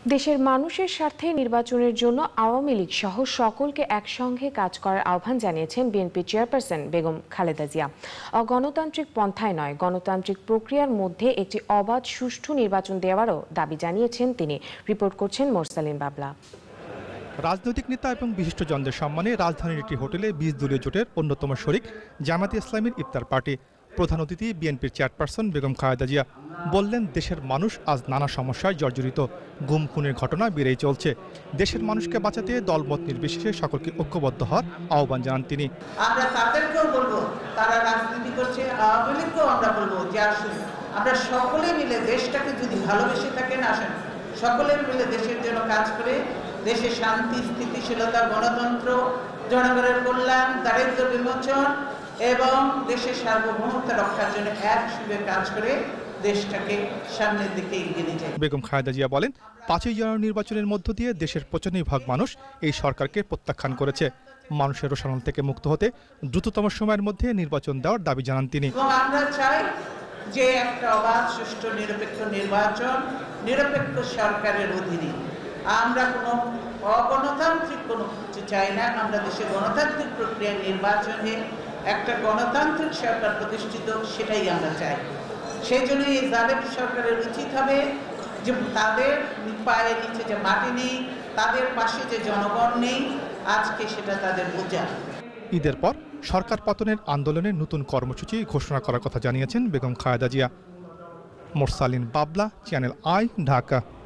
দেশের মানুষের স্বার্থে নির্বাচনের জন্য আওয়ামী লীগ সহ সকলকে একসঙ্গে কাজ করার আহ্বান জানিয়েছেন বিএনপি চেয়ারপারসন বেগম খালেদা জিয়া। অগণতান্ত্রিক পন্থায় নয়, গণতান্ত্রিক প্রক্রিয়ার মধ্যে একটি অবাধ সুষ্ঠু নির্বাচন দেওয়ারও দাবি জানিয়েছেন তিনি। রিপোর্ট করছেন মোরসালিন বাবলা। রাজনৈতিক নেতা এবং বিশিষ্টজনদের সম্মানে রাজধানীর একটি হোটেলে 20 দলীয় জোটের অন্যতম শরিক জামায়াতে ইসলামীর ইফতার পার্টি। প্রধান অতিথি বিএনপির চেয়ারপারসন বেগম খালেদা জিয়া বললেন, দেশের মানুষ আজ নানা সমস্যায় জর্জরিত। গুম খুনের ঘটনা বেড়েই চলছে। দেশের মানুষকে বাঁচাতে দলমত নির্বিশেষে সকলকে ঐক্যবদ্ধ হওয়ার আহ্বান জানান তিনি। আমরা তাদেরকেও বলবো, তারা রাজনীতি করছে, আওয়ামী লীগকেও আমরা বলবো যে আসুন আমরা সকলে মিলে দেশটাকে যদি ভালোবেসে থাকেন, আসেন সকলে মিলে দেশের জন্য কাজ করে দেশে শান্তি, স্থিতিশীলতা, গণতন্ত্র, জনগণের কল্যাণ, দারিদ্র্য বিমোচন এবং দেশের সার্বভৌমত্ব রক্ষার জন্য একসঙ্গে কাজ করে দেশটাকে সামনের দিকে এগিয়ে নিয়ে যায়। বেগম খালেদা জিয়া বলেন, 5ই জানুয়ারি নির্বাচনের মধ্য দিয়ে দেশের 95% মানুষ এই সরকারকে প্রত্যাখ্যান করেছে। মানুষের রোষানল থেকে মুক্ত হতে দ্রুততম সময়ের মধ্যে নির্বাচন দেওয়ার দাবি জানান তিনি। এবং আমরা চাই যে একটা অবাধ, সুষ্ঠু, নিরপেক্ষ নির্বাচন, নিরপেক্ষ সরকারের অধীনে। আমরা কোনো অগণতান্ত্রিক কোনো কিছু চাই না। আমরা দেশে গণতান্ত্রিক প্রক্রিয়ার নির্বাচনে একটা গণতান্ত্রিক সরকার প্রতিষ্ঠিত, সেটাই আমরা চাই। সেই জন্য এই জালেম সরকারের উচিত হবে যে তাদের পায়ের নিচে যে মাটি নেই, তাদের পাশে যে জনগণ নেই, আজকে সেটা তাদের বোঝা। ঈদের পর সরকার পতনের আন্দোলনের নতুন কর্মসূচি ঘোষণা করার কথা জানিয়েছেন বেগম খালেদা জিয়া। মোরসালিন বাবলা, চ্যানেল আই, ঢাকা।